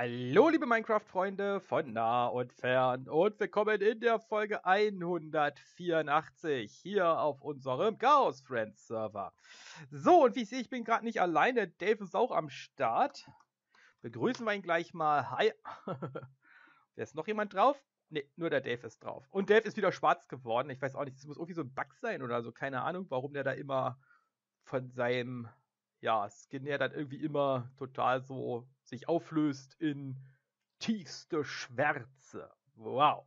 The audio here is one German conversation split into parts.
Hallo, liebe Minecraft-Freunde von nah und fern und willkommen in der Folge 184 hier auf unserem Chaos Friends Server. So, und wie ich sehe, ich bin gerade nicht alleine. Dave ist auch am Start. Begrüßen wir ihn gleich mal. Hi. Wer ist noch jemand drauf? Ne, nur der Dave ist drauf. Und Dave ist wieder schwarz geworden. Ich weiß auch nicht, das muss irgendwie so ein Bug sein oder so. Keine Ahnung, warum der da immer von seinem, ja, Skin her dann irgendwie immer total so sich auflöst in tiefste Schwärze. Wow.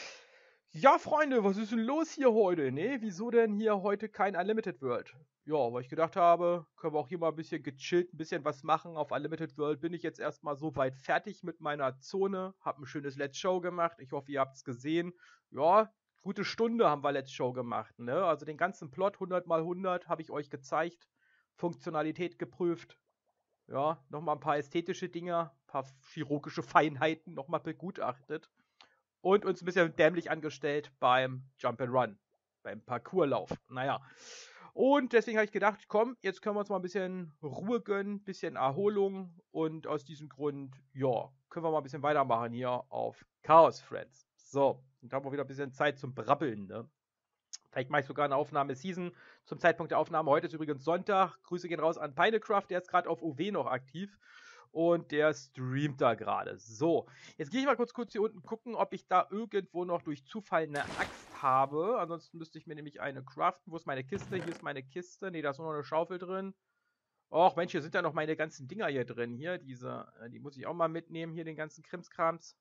Ja, Freunde, was ist denn los hier heute? Ne, wieso denn hier heute kein Unlimited World? Ja, weil ich gedacht habe, können wir auch hier mal ein bisschen gechillt, ein bisschen was machen. Auf Unlimited World bin ich jetzt erstmal so weit fertig mit meiner Zone. Hab ein schönes Let's Show gemacht. Ich hoffe, ihr habt es gesehen. Ja, gute Stunde haben wir Let's Show gemacht. Ne? Also den ganzen Plot 100 mal 100 habe ich euch gezeigt. Funktionalität geprüft. Ja, nochmal ein paar ästhetische Dinge, ein paar chirurgische Feinheiten nochmal begutachtet. Und uns ein bisschen dämlich angestellt beim Jump'n'Run, beim Parkourlauf. Naja. Und deswegen habe ich gedacht, komm, jetzt können wir uns mal ein bisschen Ruhe gönnen, ein bisschen Erholung. Und aus diesem Grund, ja, können wir mal ein bisschen weitermachen hier auf Chaos Friends. So, und da haben wir wieder ein bisschen Zeit zum Brabbeln, ne? Vielleicht mache ich sogar eine Aufnahme-Season zum Zeitpunkt der Aufnahme. Heute ist übrigens Sonntag. Grüße gehen raus an Pinecraft, der ist gerade auf UW noch aktiv. Und der streamt da gerade. So, jetzt gehe ich mal kurz hier unten gucken, ob ich da irgendwo noch durch Zufall eine Axt habe. Ansonsten müsste ich mir nämlich eine craften. Wo ist meine Kiste? Hier ist meine Kiste. Ne, da ist nur noch eine Schaufel drin. Och, Mensch, hier sind ja noch meine ganzen Dinger hier drin. Hier, die muss ich auch mal mitnehmen, hier den ganzen Krimskrams.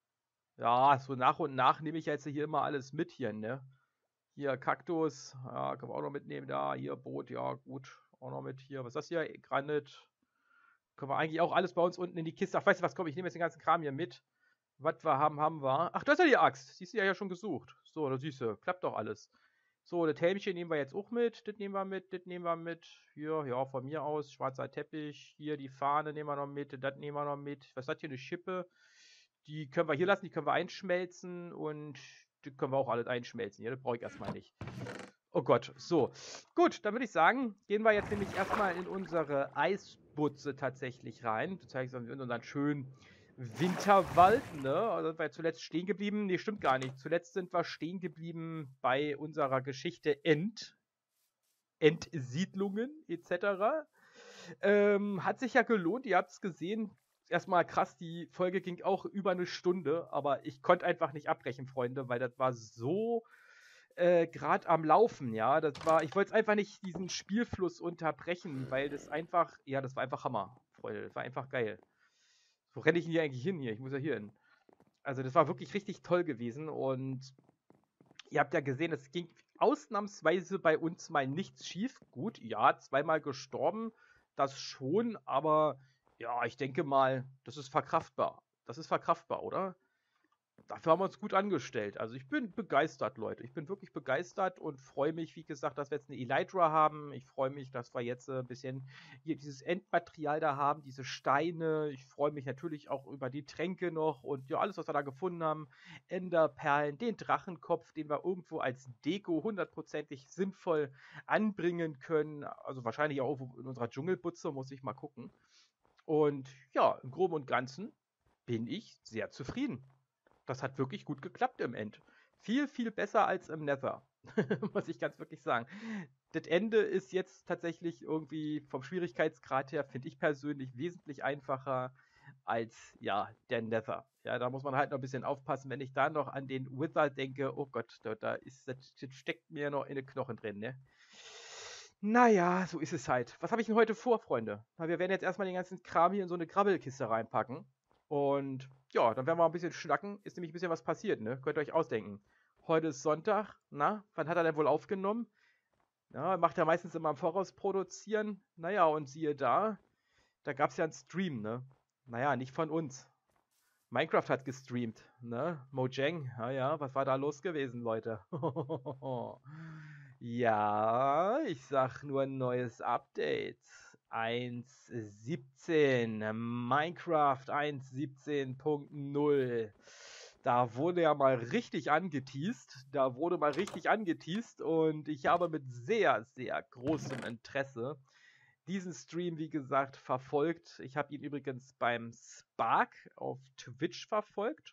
Ja, so nach und nach nehme ich jetzt hier immer alles mit hier, ne? Hier, Kaktus, ja, können wir auch noch mitnehmen. Da, hier, Boot, ja, gut. Auch noch mit hier. Was ist das hier? Granit. Können wir eigentlich auch alles bei uns unten in die Kiste. Ach, weißt du was, komm, ich nehme jetzt den ganzen Kram hier mit. Was wir haben, haben wir. Ach, du hast ja die Axt. Siehst du ja schon gesucht. So, da siehst du, klappt doch alles. So, das Helmchen nehmen wir jetzt auch mit. Das nehmen wir mit, das nehmen wir mit. Hier, ja, von mir aus, schwarzer Teppich. Hier, die Fahne nehmen wir noch mit. Das nehmen wir noch mit. Was hat hier eine Schippe? Die können wir hier lassen, die können wir einschmelzen. Und die können wir auch alles einschmelzen. Hier, das brauche ich erstmal nicht. Oh Gott, so. Gut, dann würde ich sagen, gehen wir jetzt nämlich erstmal in unsere Eisbutze tatsächlich rein. Das heißt, in unseren schönen Winterwald, ne? Also sind wir zuletzt stehen geblieben. Ne, stimmt gar nicht. Zuletzt sind wir stehen geblieben bei unserer Geschichte Entsiedlungen etc. Hat sich ja gelohnt, ihr habt es gesehen. Erstmal krass, die Folge ging auch über eine Stunde, aber ich konnte einfach nicht abbrechen, Freunde, weil das war so gerade am Laufen, ja. Ich wollte einfach nicht diesen Spielfluss unterbrechen, weil das einfach, ja, das war einfach Hammer, Freunde. Das war einfach geil. Wo renne ich denn hier eigentlich hin hier? Ich muss ja hier hin. Also das war wirklich richtig toll gewesen und ihr habt ja gesehen, es ging ausnahmsweise bei uns mal nichts schief. Gut, ja, zweimal gestorben, das schon, aber ja, ich denke mal, das ist verkraftbar. Das ist verkraftbar, oder? Dafür haben wir uns gut angestellt. Also ich bin begeistert, Leute. Ich bin wirklich begeistert und freue mich, wie gesagt, dass wir jetzt eine Elytra haben. Ich freue mich, dass wir jetzt ein bisschen hier dieses Endmaterial da haben, diese Steine. Ich freue mich natürlich auch über die Tränke noch und ja, alles, was wir da gefunden haben. Enderperlen, den Drachenkopf, den wir irgendwo als Deko hundertprozentig sinnvoll anbringen können. Also wahrscheinlich auch in unserer Dschungelbutze, muss ich mal gucken. Und ja, im Groben und Ganzen bin ich sehr zufrieden. Das hat wirklich gut geklappt im End. Viel, viel besser als im Nether. Muss ich ganz wirklich sagen. Das Ende ist jetzt tatsächlich irgendwie vom Schwierigkeitsgrad her, finde ich persönlich, wesentlich einfacher als, ja, der Nether. Ja, da muss man halt noch ein bisschen aufpassen, wenn ich da noch an den Wither denke. Oh Gott, das steckt mir noch in den Knochen drin, ne? Naja, so ist es halt. Was habe ich denn heute vor, Freunde? Na, wir werden jetzt erstmal den ganzen Kram hier in so eine Grabbelkiste reinpacken. Und ja, dann werden wir ein bisschen schnacken. Ist nämlich ein bisschen was passiert, ne? Könnt ihr euch ausdenken. Heute ist Sonntag. Na, wann hat er denn wohl aufgenommen? Ja, macht er meistens immer im Voraus produzieren. Naja, und siehe da gab es ja einen Stream, ne? Naja, nicht von uns. Minecraft hat gestreamt, ne? Mojang, ja, was war da los gewesen, Leute? Ja, ich sag nur ein neues Update. 1.17, Minecraft 1.17.0. Da wurde ja mal richtig angeteast. Und ich habe mit sehr, sehr großem Interesse diesen Stream, wie gesagt, verfolgt. Ich habe ihn übrigens beim Spark auf Twitch verfolgt.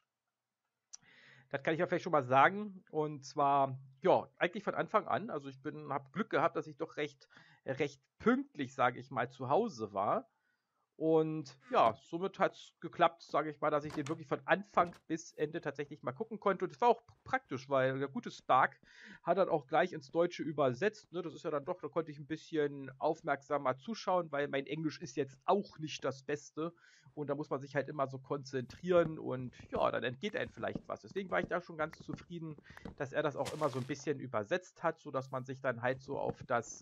Das kann ich ja vielleicht schon mal sagen. Und zwar, ja, eigentlich von Anfang an. Also ich habe Glück gehabt, dass ich doch recht pünktlich, sage ich mal, zu Hause war. Und ja, somit hat es geklappt, sage ich mal, dass ich den wirklich von Anfang bis Ende tatsächlich mal gucken konnte. Und das war auch praktisch, weil der gute Spark hat dann auch gleich ins Deutsche übersetzt. Ne? Das ist ja dann doch, da konnte ich ein bisschen aufmerksamer zuschauen, weil mein Englisch ist jetzt auch nicht das Beste. Und da muss man sich halt immer so konzentrieren und ja, dann entgeht einem vielleicht was. Deswegen war ich da schon ganz zufrieden, dass er das auch immer so ein bisschen übersetzt hat, sodass man sich dann halt so auf das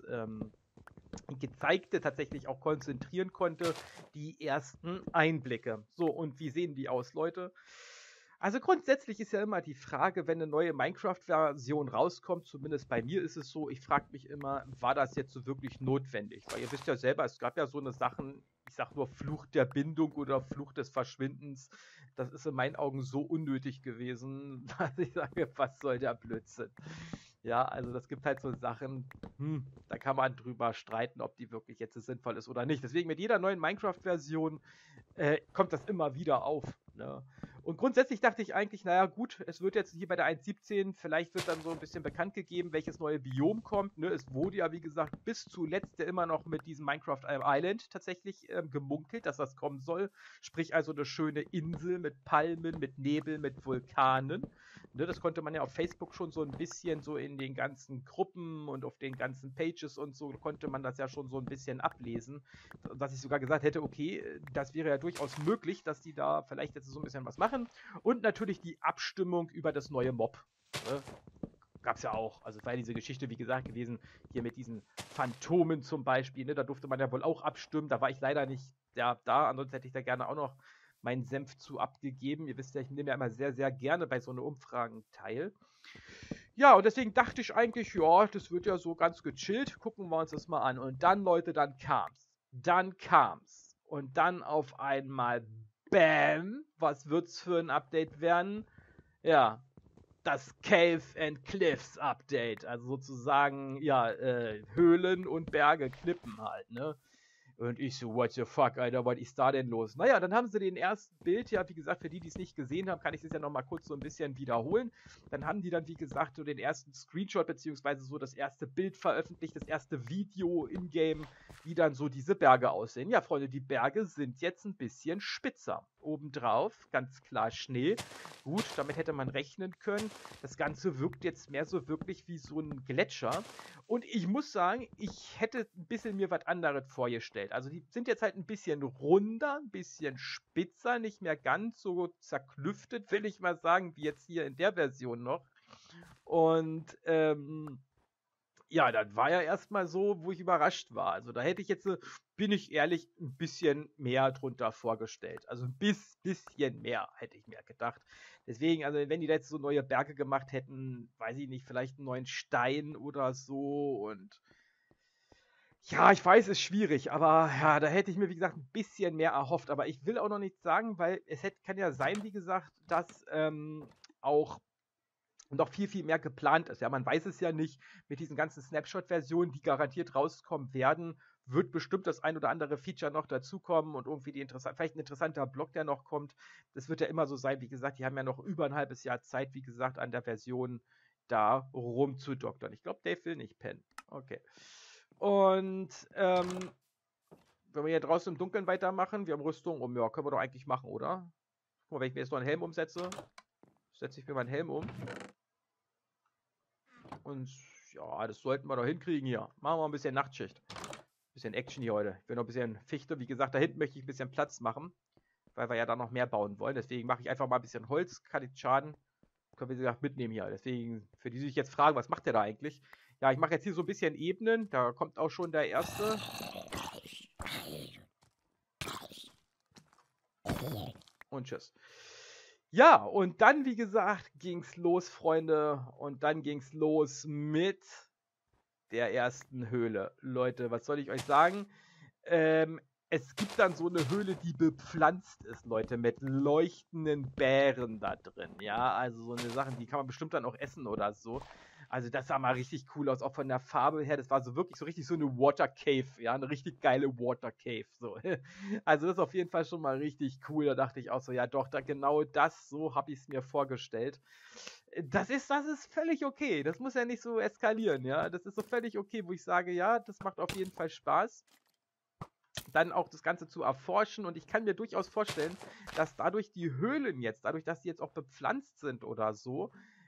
Gezeigte tatsächlich auch konzentrieren konnte, die ersten Einblicke. So, und wie sehen die aus, Leute? Also grundsätzlich ist ja immer die Frage, wenn eine neue Minecraft-Version rauskommt, zumindest bei mir ist es so, ich frage mich immer, war das jetzt so wirklich notwendig? Weil ihr wisst ja selber, es gab ja so eine Sachen, ich sag nur Fluch der Bindung oder Fluch des Verschwindens, das ist in meinen Augen so unnötig gewesen, dass ich sage, was soll der Blödsinn? Ja, also das gibt halt so Sachen, da kann man drüber streiten, ob die wirklich jetzt sinnvoll ist oder nicht. Deswegen mit jeder neuen Minecraft-Version kommt das immer wieder auf. Ne? Und grundsätzlich dachte ich eigentlich, naja gut, es wird jetzt hier bei der 1.17, vielleicht wird dann so ein bisschen bekannt gegeben, welches neue Biom kommt. Ne? Es wurde ja, wie gesagt, bis zuletzt ja immer noch mit diesem Minecraft Island tatsächlich gemunkelt, dass das kommen soll. Sprich also eine schöne Insel mit Palmen, mit Nebel, mit Vulkanen. Ne? Das konnte man ja auf Facebook schon so ein bisschen so in den ganzen Gruppen und auf den ganzen Pages und so, konnte man das ja schon so ein bisschen ablesen. Dass ich sogar gesagt hätte, okay, das wäre ja durchaus möglich, dass die da vielleicht jetzt so ein bisschen was machen. Und natürlich die Abstimmung über das neue Mob. Ne? Gab es ja auch. Also es war ja diese Geschichte, wie gesagt, gewesen, hier mit diesen Phantomen zum Beispiel. Ne? Da durfte man ja wohl auch abstimmen. Da war ich leider nicht da. Ansonsten hätte ich da gerne auch noch meinen Senf zu abgegeben. Ihr wisst ja, ich nehme ja immer sehr, sehr gerne bei so einer Umfragen teil. Ja, und deswegen dachte ich eigentlich, ja, das wird ja so ganz gechillt. Gucken wir uns das mal an. Und dann, Leute, dann kam's. Und dann auf einmal Bam! Was wird's für ein Update werden? Ja, das Cave and Cliffs Update. Also sozusagen, ja, Höhlen und Berge, Klippen halt, ne? Und ich so, what the fuck, Alter, was ist da denn los? Naja, dann haben sie den ersten Bild, ja, wie gesagt, für die, die es nicht gesehen haben, kann ich das ja nochmal kurz so ein bisschen wiederholen. Dann haben die dann, wie gesagt, so den ersten Screenshot, beziehungsweise so das erste Bild veröffentlicht, das erste Video in-game, wie dann so diese Berge aussehen. Ja, Freunde, die Berge sind jetzt ein bisschen spitzer. Obendrauf, ganz klar Schnee. Gut, damit hätte man rechnen können. Das Ganze wirkt jetzt mehr so wirklich wie so ein Gletscher. Und ich muss sagen, ich hätte ein bisschen mir was anderes vorgestellt. Also die sind jetzt halt ein bisschen runder, ein bisschen spitzer, nicht mehr ganz so zerklüftet, will ich mal sagen, wie jetzt hier in der Version noch. Und ja, das war ja erstmal so, wo ich überrascht war. Also da hätte ich jetzt, bin ich ehrlich, ein bisschen mehr drunter vorgestellt. Also ein bisschen mehr, hätte ich mir gedacht. Deswegen, also wenn die jetzt so neue Berge gemacht hätten, weiß ich nicht, vielleicht einen neuen Stein oder so und ja, ich weiß, ist schwierig, aber ja, da hätte ich mir, wie gesagt, ein bisschen mehr erhofft. Aber ich will auch noch nichts sagen, weil kann ja sein, wie gesagt, dass auch noch viel, viel mehr geplant ist. Ja, man weiß es ja nicht. Mit diesen ganzen Snapshot-Versionen, die garantiert rauskommen werden, wird bestimmt das ein oder andere Feature noch dazukommen und irgendwie vielleicht ein interessanter Block, der noch kommt. Das wird ja immer so sein. Wie gesagt, die haben ja noch über ein halbes Jahr Zeit, wie gesagt, an der Version da rumzudoktern. Ich glaube, Dave will nicht pennen. Okay. Und wenn wir hier draußen im Dunkeln weitermachen, wir haben Rüstung um, ja, können wir doch eigentlich machen, oder? Guck mal, wenn ich mir jetzt noch einen Helm umsetze, setze ich mir meinen Helm um. Und ja, das sollten wir doch hinkriegen hier. Machen wir ein bisschen Nachtschicht. Bisschen Action hier heute. Ich will noch ein bisschen Fichte. Wie gesagt, da hinten möchte ich ein bisschen Platz machen, weil wir ja da noch mehr bauen wollen. Deswegen mache ich einfach mal ein bisschen Holz. Kann nicht schaden. Können wir, wie gesagt, mitnehmen hier. Deswegen, für die sich jetzt fragen, was macht der da eigentlich? Ja, ich mache jetzt hier so ein bisschen Ebenen. Da kommt auch schon der erste. Und tschüss. Ja, und dann, wie gesagt, ging's los, Freunde. Und dann ging's los mit der ersten Höhle. Leute, was soll ich euch sagen? Es gibt dann so eine Höhle, die bepflanzt ist, Leute, mit leuchtenden Bären da drin. Ja, also so eine Sache, die kann man bestimmt dann auch essen oder so. Also das sah mal richtig cool aus, auch von der Farbe her. Das war so wirklich so richtig so eine Water Cave, ja, eine richtig geile Water Cave. So. Also das ist auf jeden Fall schon mal richtig cool. Da dachte ich auch so, ja doch, da genau das, so habe ich es mir vorgestellt. Das ist völlig okay. Das muss ja nicht so eskalieren, ja. Das ist so völlig okay, wo ich sage, ja, das macht auf jeden Fall Spaß, dann auch das Ganze zu erforschen. Und ich kann mir durchaus vorstellen, dass dadurch die Höhlen jetzt, dadurch, dass sie jetzt auch bepflanzt sind oder so,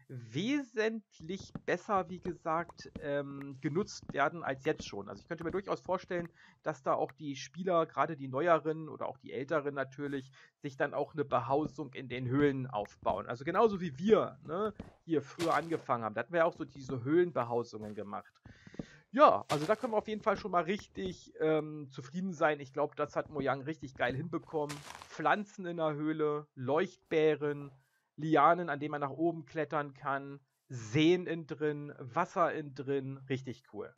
wesentlich besser, wie gesagt, genutzt werden als jetzt schon. Also ich könnte mir durchaus vorstellen, dass da auch die Spieler, gerade die Neueren oder auch die Älteren natürlich, sich dann auch eine Behausung in den Höhlen aufbauen. Also genauso wie wir, ne, hier früher angefangen haben. Da hatten wir ja auch so diese Höhlenbehausungen gemacht. Ja, also da können wir auf jeden Fall schon mal richtig zufrieden sein. Ich glaube, das hat Mojang richtig geil hinbekommen. Pflanzen in der Höhle, Leuchtbären, Lianen, an denen man nach oben klettern kann, Seen innen drin, Wasser innen drin, richtig cool.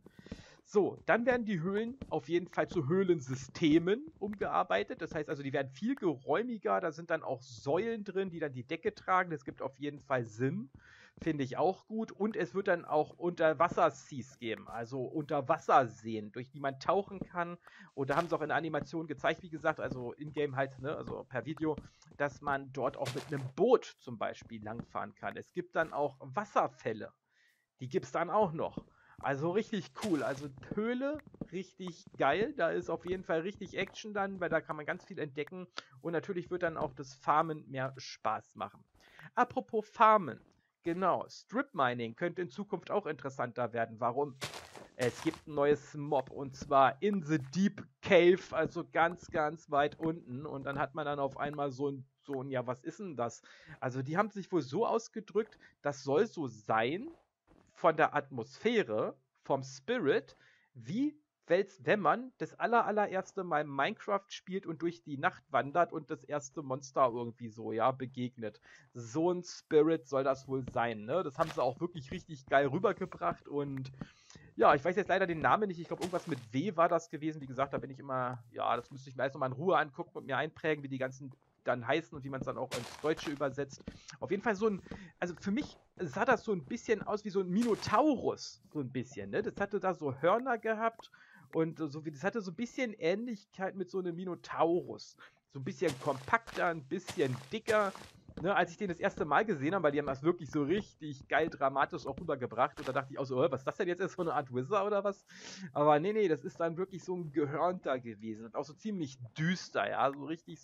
So, dann werden die Höhlen auf jeden Fall zu Höhlensystemen umgearbeitet. Das heißt also, die werden viel geräumiger. Da sind dann auch Säulen drin, die dann die Decke tragen. Das gibt auf jeden Fall Sinn. Finde ich auch gut. Und es wird dann auch Unterwasser-Seas geben, also Unterwasserseen, durch die man tauchen kann. Und da haben sie auch in der Animation gezeigt, wie gesagt, also in-game halt, ne, also per Video, dass man dort auch mit einem Boot zum Beispiel langfahren kann. Es gibt dann auch Wasserfälle. Die gibt es dann auch noch. Also richtig cool. Also Höhle, richtig geil. Da ist auf jeden Fall richtig Action dann, weil da kann man ganz viel entdecken. Und natürlich wird dann auch das Farmen mehr Spaß machen. Apropos Farmen. Genau, Strip Mining könnte in Zukunft auch interessanter werden. Warum? Es gibt ein neues Mob und zwar in the Deep Cave, also ganz, ganz weit unten. Und dann hat man dann auf einmal so ein, ja, was ist denn das? Also die haben sich wohl so ausgedrückt, das soll so sein von der Atmosphäre, vom Spirit, wie wenn man das allererste Mal Minecraft spielt und durch die Nacht wandert und das erste Monster irgendwie so, ja, begegnet. So ein Spirit soll das wohl sein, ne? Das haben sie auch wirklich richtig geil rübergebracht und ja, ich weiß jetzt leider den Namen nicht. Ich glaube, irgendwas mit W war das gewesen. Wie gesagt, da bin ich immer, ja, das müsste ich mir erst nochmal in Ruhe angucken und mir einprägen, wie die ganzen dann heißen und wie man es dann auch ins Deutsche übersetzt. Auf jeden Fall so ein, also für mich sah das so ein bisschen aus wie so ein Minotaurus, so ein bisschen, ne? Das hatte da so Hörner gehabt und so wie, das hatte so ein bisschen Ähnlichkeit mit so einem Minotaurus. So ein bisschen kompakter, ein bisschen dicker. Ne, als ich den das erste Mal gesehen habe, weil die haben das wirklich so richtig geil dramatisch auch rübergebracht. Und da dachte ich auch so, was ist das denn jetzt? Ist so eine Art Wizard oder was? Aber nee, das ist dann wirklich so ein Gehörnter gewesen. Und auch so ziemlich düster, ja. So richtig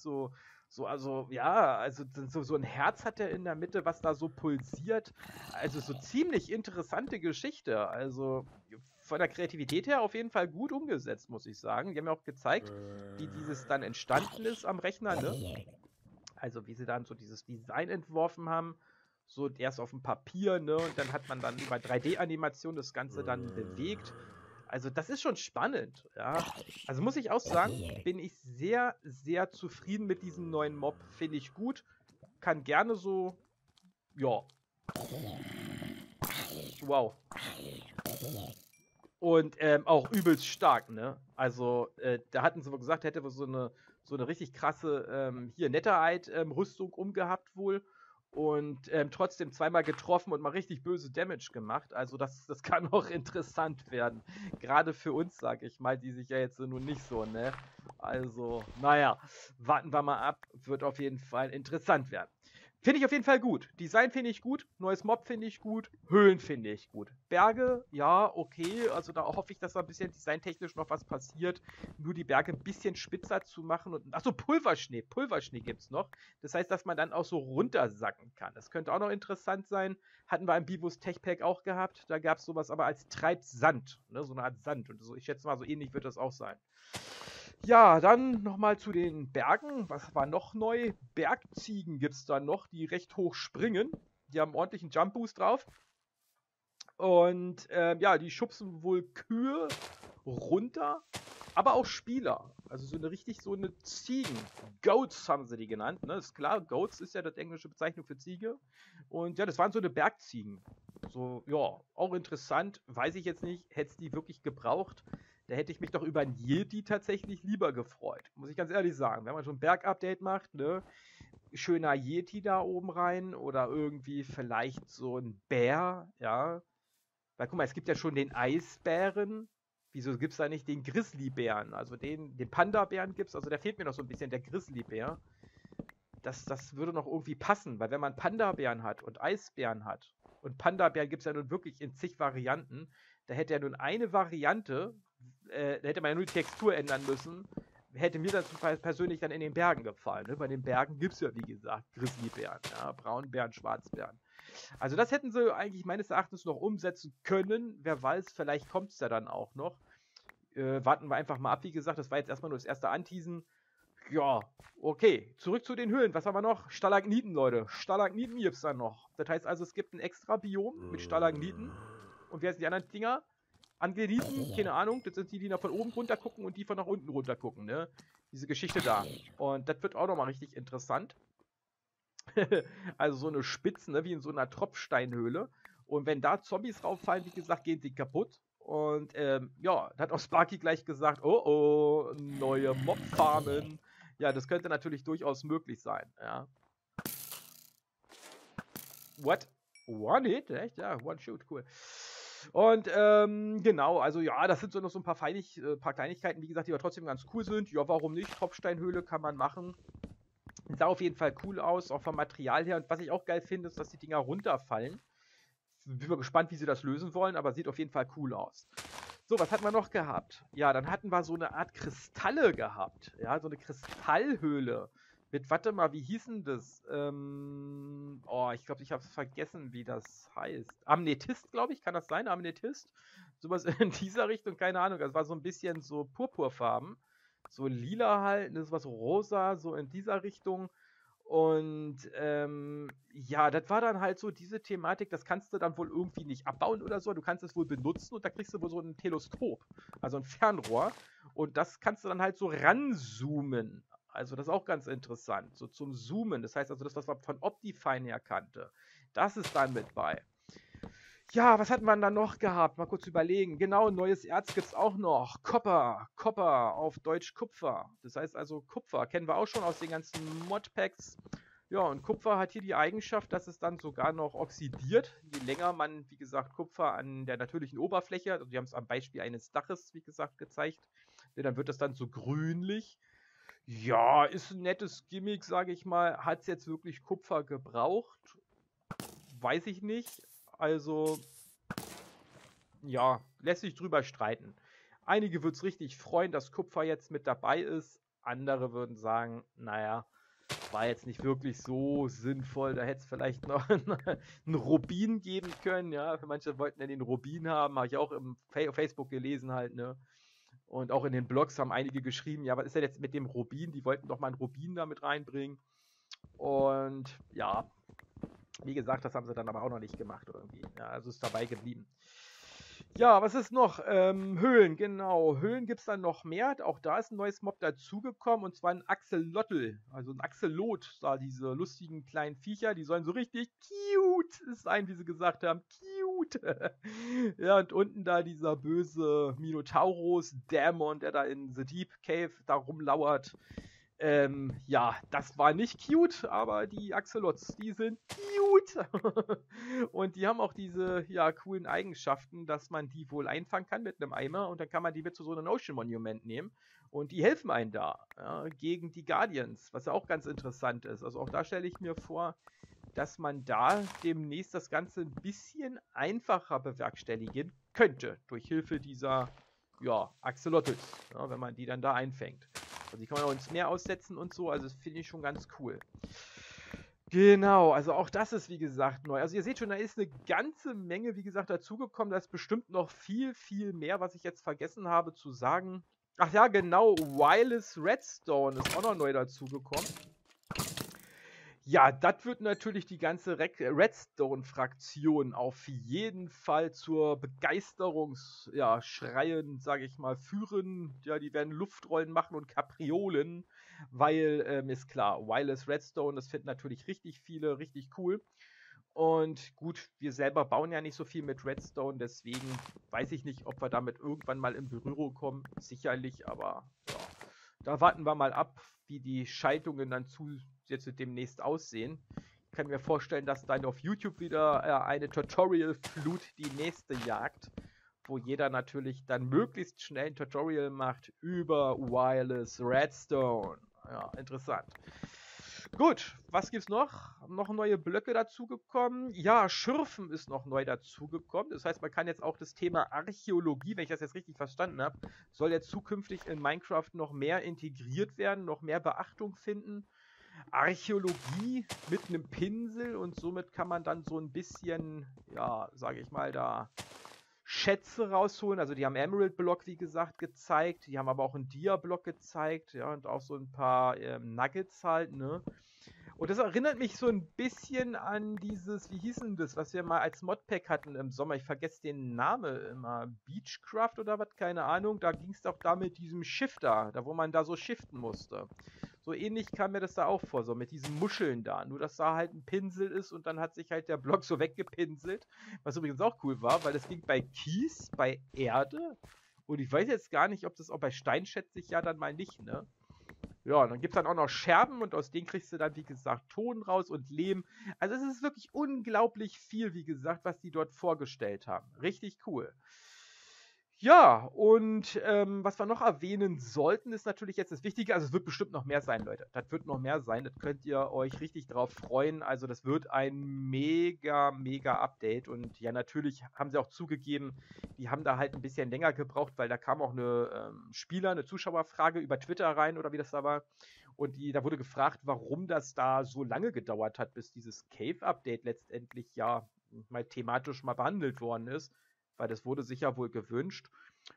also, ja, also so ein Herz hat er in der Mitte, was da so pulsiert. Also so ziemlich interessante Geschichte. Also von der Kreativität her auf jeden Fall gut umgesetzt, muss ich sagen. Die haben ja auch gezeigt, wie dieses dann entstanden ist am Rechner, ne? Also wie sie dann so dieses Design entworfen haben, so erst auf dem Papier, ne, und dann hat man dann über 3D-Animation das Ganze dann bewegt. Also das ist schon spannend, ja. Also muss ich auch sagen, bin ich sehr, sehr zufrieden mit diesem neuen Mob. Finde ich gut. Kann gerne so, ja. Wow. Und auch übelst stark, ne? Also da hatten sie wohl gesagt, hätte so eine richtig krasse hier Netherite-Rüstung umgehabt wohl und trotzdem zweimal getroffen und mal richtig böse Damage gemacht. Also das kann auch interessant werden. Gerade für uns, sag ich mal, die sich ja jetzt nun nicht so, ne? Also, naja, warten wir mal ab. Wird auf jeden Fall interessant werden. Finde ich auf jeden Fall gut. Design finde ich gut. Neues Mob finde ich gut. Höhlen finde ich gut. Berge, ja, okay. Also da hoffe ich, dass da ein bisschen designtechnisch noch was passiert. Nur die Berge ein bisschen spitzer zu machen. Und achso, Pulverschnee. Pulverschnee gibt es noch. Das heißt, dass man dann auch so runtersacken kann. Das könnte auch noch interessant sein. Hatten wir im Bibus Tech Pack auch gehabt. Da gab es sowas aber als Treibsand. Ne? So eine Art Sand. Und so, ich schätze mal, so ähnlich wird das auch sein. Ja, dann nochmal zu den Bergen. Was war noch neu? Bergziegen gibt es da noch, die recht hoch springen. Die haben einen ordentlichen Jump-Boost drauf. Und ja, die schubsen wohl Kühe runter, aber auch Spieler. Also so eine Ziegen. Goats haben sie die genannt. Ne? Ist klar, Goats ist ja das englische Bezeichnung für Ziege. Und ja, das waren so eine Bergziegen. So, ja, auch interessant. Weiß ich jetzt nicht. Hätte es die wirklich gebraucht? Da hätte ich mich doch über ein Yeti tatsächlich lieber gefreut. Muss ich ganz ehrlich sagen. Wenn man schon ein Berg-Update macht, ne? Schöner Yeti da oben rein oder irgendwie vielleicht so ein Bär, ja. Weil guck mal, es gibt ja schon den Eisbären. Wieso gibt es da nicht den Grizzlybären? Also den Panda-Bären gibt es, also da fehlt mir noch so ein bisschen der Grizzlybär. Das würde noch irgendwie passen, weil wenn man Panda-Bären hat und Eisbären hat, und Panda-Bären gibt es ja nun wirklich in zig Varianten, da hätte ja nun eine Variante, da hätte man ja nur die Textur ändern müssen, hätte mir das persönlich dann in den Bergen gefallen. Ne? Bei den Bergen gibt es ja, wie gesagt, Grizzlybären, ja? Braunbären, Schwarzbären. Also das hätten sie eigentlich meines Erachtens noch umsetzen können. Wer weiß, vielleicht kommt es ja dann auch noch. Warten wir einfach mal ab. Wie gesagt, das war jetzt erstmal nur das erste Anteasen. Ja, okay. Zurück zu den Höhlen. Was haben wir noch? Stalagniten, Leute. Stalagniten gibt es dann noch. Das heißt also, es gibt ein extra Biom mit Stalagniten. Und wer sind die anderen Dinger? Angeliten, keine Ahnung. Das sind die, die nach von oben runter gucken und die von nach unten runter gucken, ne? Diese Geschichte da. Und das wird auch nochmal richtig interessant. Also so eine Spitze, ne, wie in so einer Tropfsteinhöhle. Und wenn da Zombies rauffallen, wie gesagt, gehen sie kaputt. Und ja, da hat auch Sparky gleich gesagt, oh, neue Mob-Farmen. Ja, das könnte natürlich durchaus möglich sein, ja. What? One Hit? Echt? Ja, One Shoot, cool. Und genau, also ja, das sind so noch so ein paar Kleinigkeiten, wie gesagt, die aber trotzdem ganz cool sind. Ja, warum nicht? Tropfsteinhöhle kann man machen. Sah auf jeden Fall cool aus, auch vom Material her. Und was ich auch geil finde, ist, dass die Dinger runterfallen. Bin mal gespannt, wie sie das lösen wollen, aber sieht auf jeden Fall cool aus. So, was hatten wir noch gehabt? Ja, dann hatten wir so eine Art Kristalle gehabt. Ja, so eine Kristallhöhle. Mit, warte mal, wie hießen das? Oh, ich glaube, ich habe vergessen, wie das heißt. Amnethist, glaube ich, kann das sein? Amnethist? Sowas in dieser Richtung, keine Ahnung. Das war so ein bisschen so purpurfarben. So lila halt, das war so rosa, so in dieser Richtung. Und ja, das war dann halt so diese Thematik, das kannst du dann wohl irgendwie nicht abbauen oder so. Du kannst es wohl benutzen und da kriegst du wohl so ein Teleskop, also ein Fernrohr. Und das kannst du dann halt so ranzoomen. Also das ist auch ganz interessant, so zum Zoomen. Das heißt also, das, was man von Optifine her kannte, das ist dann mit bei. Ja, was hat man dann noch gehabt? Mal kurz überlegen. Genau, neues Erz gibt es auch noch. Copper. Copper, auf Deutsch Kupfer. Das heißt also Kupfer. Kennen wir auch schon aus den ganzen Modpacks. Ja, und Kupfer hat hier die Eigenschaft, dass es dann sogar noch oxidiert. Je länger man, wie gesagt, Kupfer an der natürlichen Oberfläche, also wir haben es am Beispiel eines Daches, wie gesagt, gezeigt, dann wird das dann so grünlich. Ja, ist ein nettes Gimmick, sage ich mal. Hat es jetzt wirklich Kupfer gebraucht? Weiß ich nicht. Also, ja, lässt sich drüber streiten. Einige würden es richtig freuen, dass Kupfer jetzt mit dabei ist. Andere würden sagen, naja, war jetzt nicht wirklich so sinnvoll. Da hätte es vielleicht noch einen Rubin geben können. Ja, manche wollten ja den Rubin haben. Habe ich auch im Facebook gelesen halt, ne? Und auch in den Blogs haben einige geschrieben, ja, was ist denn jetzt mit dem Rubin? Die wollten doch mal einen Rubin da mit reinbringen. Und ja, wie gesagt, das haben sie dann aber auch noch nicht gemacht irgendwie. Ja, also ist dabei geblieben. Ja, was ist noch? Höhlen, genau. Höhlen gibt es dann noch mehr. Auch da ist ein neues Mob dazugekommen. Und zwar ein Axolotl. Also ein Axolot. Da diese lustigen kleinen Viecher. Die sollen so richtig cute sein, wie sie gesagt haben. Cute. Ja, und unten da dieser böse Minotaurus-Dämon, der da in The Deep Cave da rumlauert. Ja, das war nicht cute, aber die Axolots, die sind cute. Und die haben auch diese, ja, coolen Eigenschaften, dass man die wohl einfangen kann mit einem Eimer und dann kann man die mit zu so einem Ocean Monument nehmen und die helfen einem da, ja, gegen die Guardians, was ja auch ganz interessant ist. Also auch da stelle ich mir vor, dass man da demnächst das Ganze ein bisschen einfacher bewerkstelligen könnte, durch Hilfe dieser, ja, Axolotls, ja, wenn man die dann da einfängt. Also die kann man auch ins Meer aussetzen und so, also das finde ich schon ganz cool. Genau, also auch das ist wie gesagt neu. Also ihr seht schon, da ist eine ganze Menge, wie gesagt, dazugekommen. Da ist bestimmt noch viel, viel mehr, was ich jetzt vergessen habe zu sagen. Ach ja, genau, Wireless Redstone ist auch noch neu dazugekommen. Ja, das wird natürlich die ganze Redstone-Fraktion auf jeden Fall zur Begeisterungsschreien, sage ich mal, führen. Ja, die werden Luftrollen machen und Kapriolen, weil, ist klar, Wireless Redstone, das finden natürlich richtig viele, richtig cool. Und gut, wir selber bauen ja nicht so viel mit Redstone, deswegen weiß ich nicht, ob wir damit irgendwann mal in Berührung kommen. Sicherlich, aber ja, da warten wir mal ab, wie die Schaltungen dann jetzt demnächst aussehen. kann mir vorstellen, dass dann auf YouTube wieder eine Tutorial-Flut die nächste jagt, wo jeder natürlich dann möglichst schnell ein Tutorial macht über Wireless Redstone. Ja, interessant. Gut, was gibt's noch? Noch neue Blöcke dazugekommen. Ja, Schürfen ist noch neu dazugekommen. Das heißt, man kann jetzt auch das Thema Archäologie, wenn ich das jetzt richtig verstanden habe, soll jetzt zukünftig in Minecraft noch mehr integriert werden, noch mehr Beachtung finden. Archäologie mit einem Pinsel und somit kann man dann so ein bisschen, ja, sage ich mal, da Schätze rausholen. Also die haben Emerald-Block, wie gesagt, gezeigt. Die haben aber auch einen Dia-Block gezeigt, ja, und auch so ein paar Nuggets halt, ne? Und das erinnert mich so ein bisschen an dieses, wie hieß denn das, was wir mal als Modpack hatten im Sommer. Ich vergesse den Namen immer. Beechcraft oder was, keine Ahnung. Da ging es doch da mit diesem Shifter, da wo man da so shiften musste. So ähnlich kam mir das da auch vor, so mit diesen Muscheln da. Nur, dass da halt ein Pinsel ist und dann hat sich halt der Block so weggepinselt. Was übrigens auch cool war, weil das ging bei Kies, bei Erde. Und ich weiß jetzt gar nicht, ob das auch bei Stein, schätze ich ja dann mal nicht, ne? Ja, und dann gibt es dann auch noch Scherben und aus denen kriegst du dann, wie gesagt, Ton raus und Lehm. Also es ist wirklich unglaublich viel, wie gesagt, was die dort vorgestellt haben. Richtig cool. Ja, und was wir noch erwähnen sollten, ist natürlich jetzt das Wichtige. Also es wird bestimmt noch mehr sein, Leute. Das wird noch mehr sein. Das könnt ihr euch richtig drauf freuen. Also das wird ein mega, mega Update. Und ja, natürlich haben sie auch zugegeben, die haben da halt ein bisschen länger gebraucht, weil da kam auch eine eine Zuschauerfrage über Twitter rein oder wie das da war. Und da wurde gefragt, warum das da so lange gedauert hat, bis dieses Cave-Update letztendlich ja mal thematisch mal behandelt worden ist. Weil das wurde sich ja wohl gewünscht.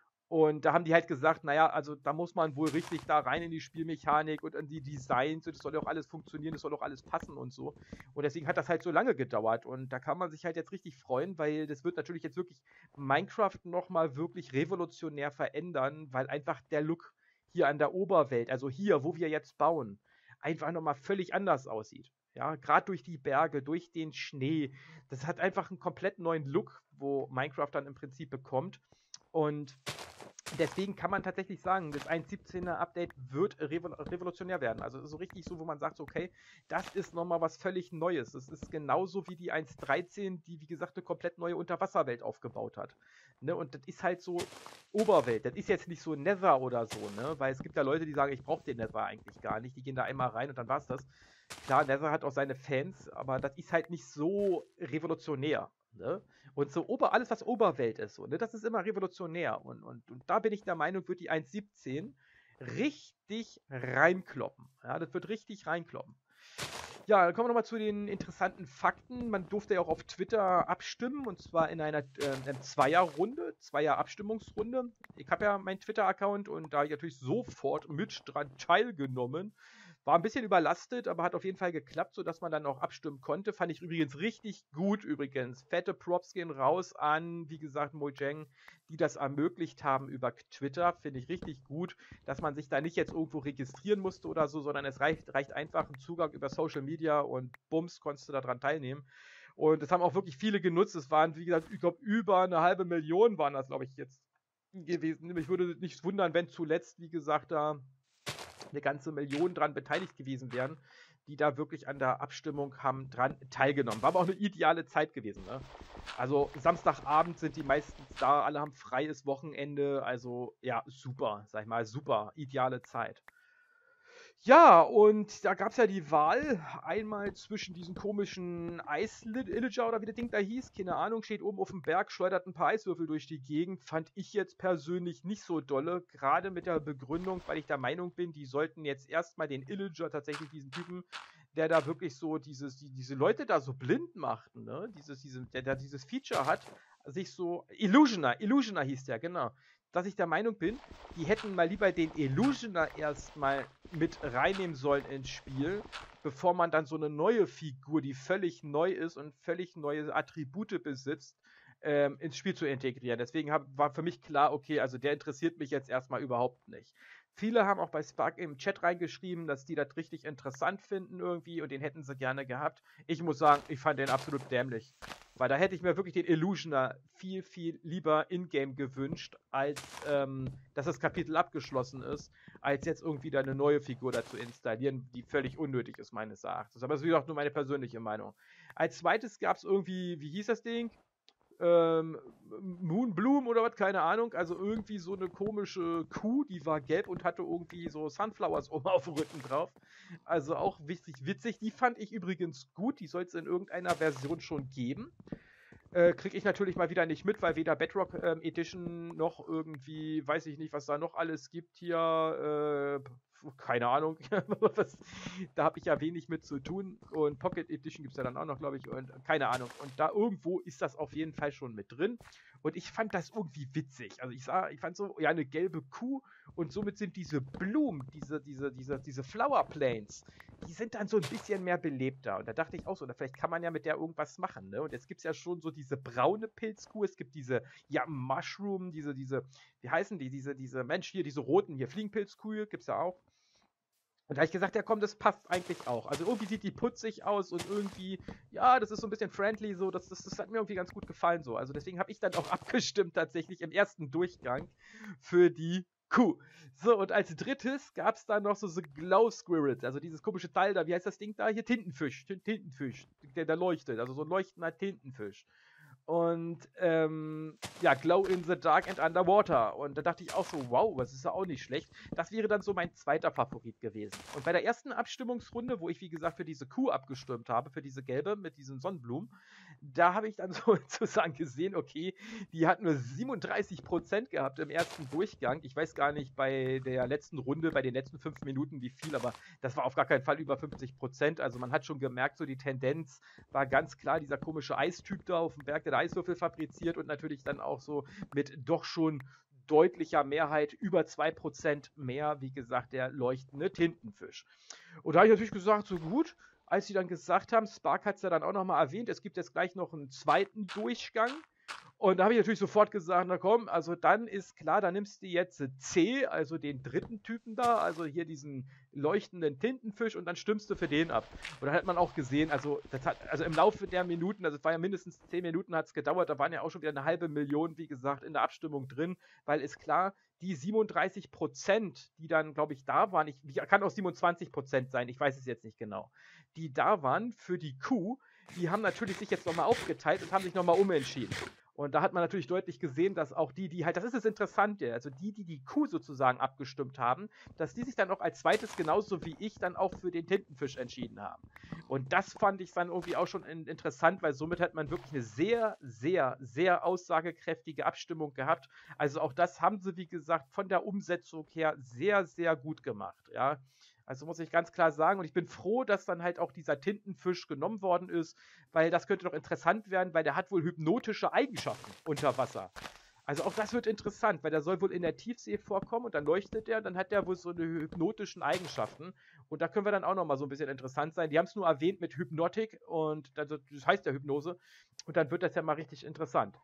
Und da haben die halt gesagt, naja, also da muss man wohl richtig da rein in die Spielmechanik und in die Designs und das soll ja auch alles funktionieren, das soll auch alles passen und so. Und deswegen hat das halt so lange gedauert und da kann man sich halt jetzt richtig freuen, weil das wird natürlich jetzt wirklich Minecraft nochmal wirklich revolutionär verändern, weil einfach der Look hier an der Oberwelt, also hier, wo wir jetzt bauen, einfach nochmal völlig anders aussieht. Ja, gerade durch die Berge, durch den Schnee. Das hat einfach einen komplett neuen Look, wo Minecraft dann im Prinzip bekommt. Und deswegen kann man tatsächlich sagen, das 1.17er Update wird revolutionär werden. Also so richtig so, wo man sagt, okay, das ist nochmal was völlig Neues. Das ist genauso wie die 1.13, die, wie gesagt, eine komplett neue Unterwasserwelt aufgebaut hat. Ne? Und das ist halt so Oberwelt. Das ist jetzt nicht so Nether oder so, ne? Weil es gibt ja Leute, die sagen, ich brauche den Nether eigentlich gar nicht. Die gehen da einmal rein und dann war's das. Klar, Nether hat auch seine Fans, aber das ist halt nicht so revolutionär. Ne? Und so alles, was Oberwelt ist, so, ne? Das ist immer revolutionär. Und da bin ich der Meinung, wird die 1.17 richtig reinkloppen. Ja, das wird richtig reinkloppen. Ja, dann kommen wir nochmal zu den interessanten Fakten. Man durfte ja auch auf Twitter abstimmen, und zwar in einer Zweier-Runde, Zweier-Abstimmungsrunde. Ich habe ja meinen Twitter-Account und da natürlich sofort mit dran teilgenommen. War ein bisschen überlastet, aber hat auf jeden Fall geklappt, sodass man dann auch abstimmen konnte. Fand ich übrigens richtig gut übrigens. Fette Props gehen raus an, wie gesagt, Mojang, die das ermöglicht haben über Twitter. Finde ich richtig gut, dass man sich da nicht jetzt irgendwo registrieren musste oder so, sondern es reicht einfach ein Zugang über Social Media und bums, konntest du daran teilnehmen. Und das haben auch wirklich viele genutzt. Es waren, wie gesagt, ich glaube, über 500.000 waren das, glaube ich, jetzt gewesen. Ich würde nicht wundern, wenn zuletzt, wie gesagt, da eine ganze Million dran beteiligt gewesen wären, die da wirklich an der Abstimmung haben dran teilgenommen. War aber auch eine ideale Zeit gewesen, ne? Also Samstagabend sind die meistens da, alle haben freies Wochenende, also ja, super, sag ich mal, super, ideale Zeit. Ja, und da gab es ja die Wahl, einmal zwischen diesen komischen Eis-Illager oder wie das Ding da hieß, keine Ahnung, steht oben auf dem Berg, schleudert ein paar Eiswürfel durch die Gegend, fand ich jetzt persönlich nicht so dolle, gerade mit der Begründung, weil ich der Meinung bin, die sollten jetzt erstmal den Illager, tatsächlich diesen Typen, der da wirklich so diese Leute da so blind macht, ne, der da dieses Feature hat, sich so, Illusioner hieß der, genau, dass ich der Meinung bin, die hätten mal lieber den Illusioner erstmal mit reinnehmen sollen ins Spiel, bevor man dann so eine neue Figur, die völlig neu ist und völlig neue Attribute besitzt, ins Spiel zu integrieren. Deswegen war für mich klar, okay, also der interessiert mich jetzt erstmal überhaupt nicht. Viele haben auch bei Spark im Chat reingeschrieben, dass die das richtig interessant finden irgendwie und den hätten sie gerne gehabt. Ich muss sagen, ich fand den absolut dämlich. Weil da hätte ich mir wirklich den Illusioner viel, viel lieber in-game gewünscht, als dass das Kapitel abgeschlossen ist, als jetzt irgendwie da eine neue Figur dazu installieren, die völlig unnötig ist, meines Erachtens. Aber das ist wie gesagt nur meine persönliche Meinung. Als zweites gab es irgendwie, wie hieß das Ding? Moonbloom oder was, keine Ahnung. Also irgendwie so eine komische Kuh, die war gelb und hatte irgendwie so Sunflowers oben auf dem Rücken drauf. Also auch witzig. Die fand ich übrigens gut. Die soll es in irgendeiner Version schon geben. Kriege ich natürlich mal wieder nicht mit, weil weder Bedrock Edition noch irgendwie, weiß ich nicht, was da noch alles gibt hier, keine Ahnung. Da habe ich ja wenig mit zu tun. Und Pocket Edition gibt es ja dann auch noch, glaube ich, und keine Ahnung. Und da irgendwo ist das auf jeden Fall schon mit drin. Und ich fand das irgendwie witzig. Also ich fand so, ja, eine gelbe Kuh und somit sind diese Blumen, diese Flower Plains, die sind dann so ein bisschen mehr belebter. Und da dachte ich auch so, oder vielleicht kann man ja mit der irgendwas machen, ne? Und jetzt gibt es ja schon so diese braune Pilzkuh, es gibt diese, ja, Mushroom, wie heißen die, Mensch, hier, diese roten, hier, Fliegenpilzkühe, gibt es ja auch. Und da habe ich gesagt, ja komm, das passt eigentlich auch. Also irgendwie sieht die putzig aus und irgendwie, ja, das ist so ein bisschen friendly, so, das hat mir irgendwie ganz gut gefallen so. Also deswegen habe ich dann auch abgestimmt tatsächlich im ersten Durchgang für die Kuh. So, und als drittes gab es dann noch so Glow Squirrels, also dieses komische Teil da, wie heißt das Ding da? Hier, Tintenfisch, der leuchtet, also so ein leuchtender Tintenfisch. Und ja, Glow in the Dark and Underwater. Und da dachte ich auch so, wow, das ist ja auch nicht schlecht. Das wäre dann so mein zweiter Favorit gewesen. Und bei der ersten Abstimmungsrunde, wo ich, wie gesagt, für diese Kuh abgestimmt habe, für diese gelbe mit diesen Sonnenblumen, da habe ich dann sozusagen gesehen, okay, die hat nur 37% gehabt im ersten Durchgang. Ich weiß gar nicht bei der letzten Runde, bei den letzten 5 Minuten, wie viel, aber das war auf gar keinen Fall über 50%. Also man hat schon gemerkt, so die Tendenz war ganz klar dieser komische Eistyp da auf dem Berg, der Eiswürfel fabriziert und natürlich dann auch so mit doch schon deutlicher Mehrheit, über 2% mehr, wie gesagt, der leuchtende Tintenfisch. Und da habe ich natürlich gesagt, so gut, als sie dann gesagt haben, Spark hat es ja dann auch nochmal erwähnt, es gibt jetzt gleich noch einen zweiten Durchgang. Und da habe ich natürlich sofort gesagt, na komm, also dann ist klar, da nimmst du jetzt C, also den dritten Typen da, also hier diesen leuchtenden Tintenfisch und dann stimmst du für den ab. Und dann hat man auch gesehen, also im Laufe der Minuten, also es war ja mindestens 10 Minuten hat es gedauert, da waren ja auch schon wieder eine halbe Million, wie gesagt, in der Abstimmung drin, weil ist klar, die 37%, die dann, glaube ich, da waren, kann auch 27% sein, ich weiß es jetzt nicht genau, die da waren für die Kuh, die haben natürlich sich jetzt nochmal aufgeteilt und haben sich nochmal umentschieden. Und da hat man natürlich deutlich gesehen, dass auch die halt, das ist das Interessante, also die Kuh sozusagen abgestimmt haben, dass die sich dann auch als zweites, genauso wie ich, dann auch für den Tintenfisch entschieden haben. Und das fand ich dann irgendwie auch schon interessant, weil somit hat man wirklich eine sehr, sehr, sehr aussagekräftige Abstimmung gehabt. Also auch das haben sie, wie gesagt, von der Umsetzung her sehr, sehr gut gemacht, ja. Also muss ich ganz klar sagen, und ich bin froh, dass dann halt auch dieser Tintenfisch genommen worden ist, weil das könnte doch interessant werden, weil der hat wohl hypnotische Eigenschaften unter Wasser. Also auch das wird interessant, weil der soll wohl in der Tiefsee vorkommen und dann leuchtet der und dann hat der wohl so eine hypnotischen Eigenschaften. Und da können wir dann auch nochmal so ein bisschen interessant sein. Die haben es nur erwähnt mit Hypnotik und das heißt ja Hypnose. Und dann wird das ja mal richtig interessant.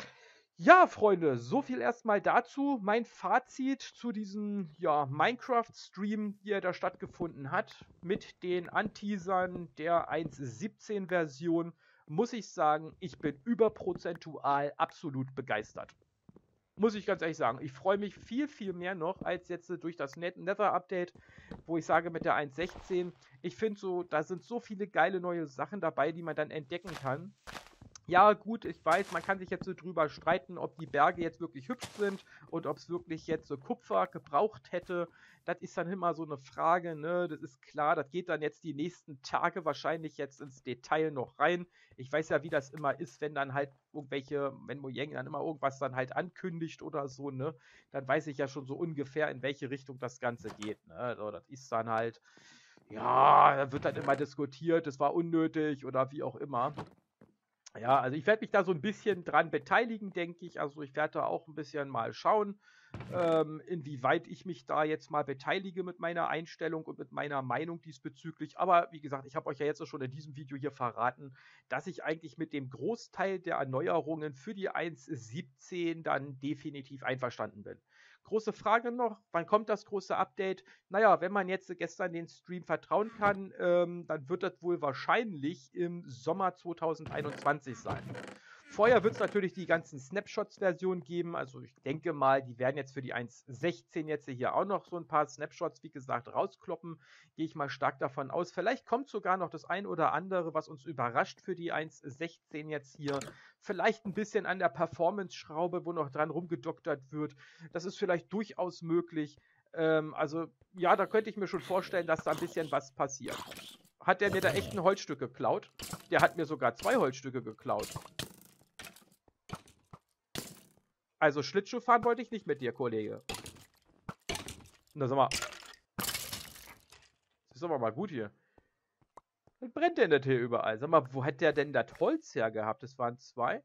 Ja, Freunde, so viel erstmal dazu. Mein Fazit zu diesem Minecraft-Stream, der da stattgefunden hat, mit den Anteasern der 1.17-Version, muss ich sagen, ich bin überprozentual absolut begeistert. Muss ich ganz ehrlich sagen. Ich freue mich viel, viel mehr noch als jetzt durch das Nether-Update, wo ich sage mit der 1.16, ich finde so, da sind so viele geile neue Sachen dabei, die man dann entdecken kann. Ja, gut, ich weiß, man kann sich jetzt so drüber streiten, ob die Berge jetzt wirklich hübsch sind und ob es wirklich jetzt so Kupfer gebraucht hätte. Das ist dann immer so eine Frage, ne? Das ist klar, das geht dann jetzt die nächsten Tage wahrscheinlich jetzt ins Detail noch rein. Ich weiß ja, wie das immer ist, wenn dann halt wenn Mojang dann immer irgendwas dann halt ankündigt oder so, ne? Dann weiß ich ja schon so ungefähr, in welche Richtung das Ganze geht, ne? Also, das ist dann halt, ja, da wird dann immer diskutiert, das war unnötig oder wie auch immer. Ja, also ich werde mich da so ein bisschen dran beteiligen, denke ich. Also ich werde da auch ein bisschen mal schauen, inwieweit ich mich da jetzt mal beteilige mit meiner Einstellung und mit meiner Meinung diesbezüglich. Aber wie gesagt, ich habe euch ja jetzt schon in diesem Video hier verraten, dass ich eigentlich mit dem Großteil der Erneuerungen für die 1.17 dann definitiv einverstanden bin. große Frage noch, wann kommt das große Update? Naja, wenn man jetzt gestern den Stream vertrauen kann, dann wird das wohl wahrscheinlich im Sommer 2021 sein. Vorher wird es natürlich die ganzen Snapshots-Versionen geben. Also ich denke mal, die werden jetzt für die 1.16 jetzt hier auch noch so ein paar Snapshots, wie gesagt, rauskloppen. Gehe ich mal stark davon aus. Vielleicht kommt sogar noch das ein oder andere, was uns überrascht für die 1.16 jetzt hier. Vielleicht ein bisschen an der Performance-Schraube, wo noch dran rumgedoktert wird. Das ist vielleicht durchaus möglich. Also ja, da könnte ich mir schon vorstellen, dass da ein bisschen was passiert. Hat der mir da echt ein Holzstück geklaut? Der hat mir sogar 2 Holzstücke geklaut. Also Schlittschuh fahren wollte ich nicht mit dir, Kollege. Na, sag mal. Das ist aber mal gut hier. Was brennt denn das hier überall? Sag mal, wo hat der denn das Holz hergehabt? Das waren 2.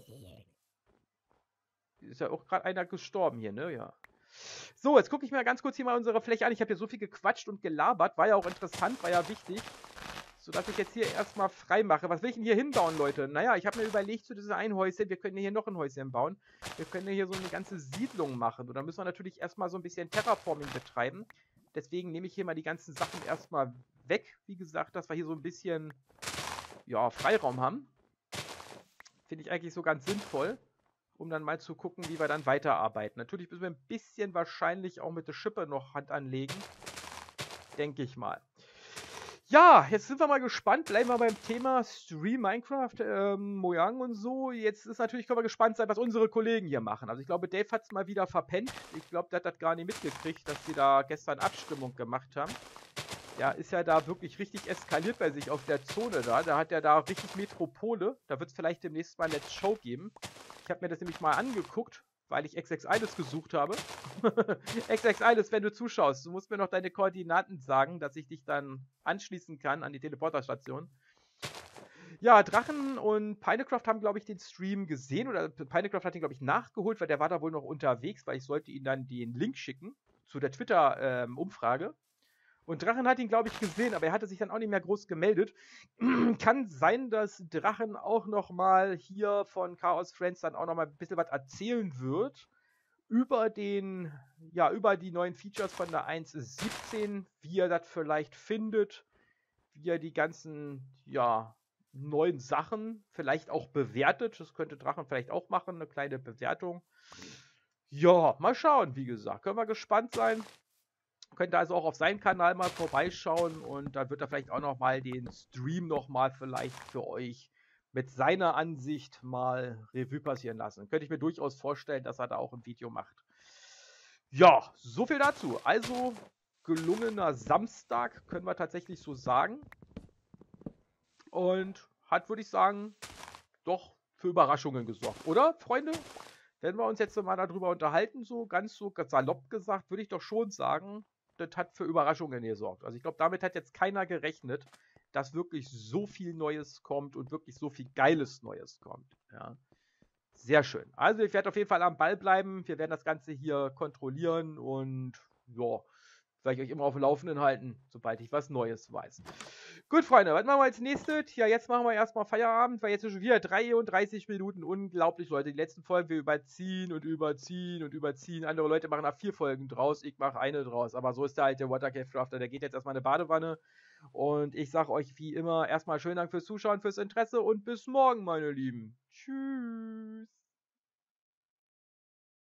Ist ja auch gerade einer gestorben hier, ne? Ja. So, jetzt gucke ich mir ganz kurz hier mal unsere Fläche an. Ich habe hier so viel gequatscht und gelabert. War ja auch interessant, war ja wichtig. Sodass ich jetzt hier erstmal frei mache. Was will ich denn hier hinbauen, Leute? Naja, ich habe mir überlegt, zu diesem ein Häuschen, wir können hier noch ein Häuschen bauen. Wir können hier so eine ganze Siedlung machen. Und dann müssen wir natürlich erstmal so ein bisschen Terraforming betreiben. Deswegen nehme ich hier mal die ganzen Sachen erstmal weg. Wie gesagt, dass wir hier so ein bisschen, ja, Freiraum haben. Finde ich eigentlich so ganz sinnvoll, um dann mal zu gucken, wie wir dann weiterarbeiten. Natürlich müssen wir ein bisschen wahrscheinlich auch mit der Schippe noch Hand anlegen. Denke ich mal. Ja, jetzt sind wir mal gespannt. Bleiben wir beim Thema Stream Minecraft, Mojang und so. Jetzt ist natürlich, können wir gespannt sein, was unsere Kollegen hier machen. Also ich glaube, Dave hat es mal wieder verpennt. Ich glaube, der hat das gar nicht mitgekriegt, dass die da gestern Abstimmung gemacht haben. Ja, ist ja da wirklich richtig eskaliert bei sich auf der Zone da. Da hat er da richtig Metropole. Da wird es vielleicht demnächst mal Let's Show geben. Ich habe mir das nämlich mal angeguckt, weil ich XX1 gesucht habe. XX1, wenn du zuschaust, du musst mir noch deine Koordinaten sagen, dass ich dich dann anschließen kann an die Teleporterstation. Ja, Drachen und Pinecraft haben, glaube ich, den Stream gesehen. Oder Pinecraft hat ihn, glaube ich, nachgeholt, weil der war da wohl noch unterwegs, weil ich sollte ihm dann den Link schicken zu der Twitter-Umfrage. Und Drachen hat ihn, glaube ich, gesehen, aber er hatte sich dann auch nicht mehr groß gemeldet. Kann sein, dass Drachen auch noch mal hier von Chaos Friends dann auch noch mal ein bisschen was erzählen wird über den, ja, über die neuen Features von der 1.17, wie er das vielleicht findet, wie er die ganzen, ja, neuen Sachen vielleicht auch bewertet. Das könnte Drachen vielleicht auch machen, eine kleine Bewertung. Ja, mal schauen, wie gesagt. Können wir gespannt sein. Könnt ihr also auch auf seinen Kanal mal vorbeischauen und dann wird er vielleicht auch nochmal den Stream nochmal vielleicht für euch mit seiner Ansicht mal Revue passieren lassen. Könnte ich mir durchaus vorstellen, dass er da auch ein Video macht. Ja, so viel dazu. Also gelungener Samstag, können wir tatsächlich so sagen. Und hat, würde ich sagen, doch für Überraschungen gesorgt, oder, Freunde? Wenn wir uns jetzt mal darüber unterhalten, so ganz so salopp gesagt, würde ich doch schon sagen, das hat für Überraschungen gesorgt. Also ich glaube, damit hat jetzt keiner gerechnet, dass wirklich so viel Neues kommt und wirklich so viel Geiles Neues kommt. Ja. Sehr schön. Also ich werde auf jeden Fall am Ball bleiben. Wir werden das Ganze hier kontrollieren und ja, werde ich euch immer auf dem Laufenden halten, sobald ich was Neues weiß. Gut, Freunde, was machen wir als nächstes? Ja, jetzt machen wir erstmal Feierabend, weil jetzt ist schon wieder 33 Minuten. Unglaublich, Leute. Die letzten Folgen, wir überziehen und überziehen und überziehen. Andere Leute machen da 4 Folgen draus, ich mache eine draus. Aber so ist der alte Watercave Crafter. Der geht jetzt erstmal in eine Badewanne. Und ich sage euch wie immer erstmal schönen Dank fürs Zuschauen, fürs Interesse und bis morgen, meine Lieben. Tschüss.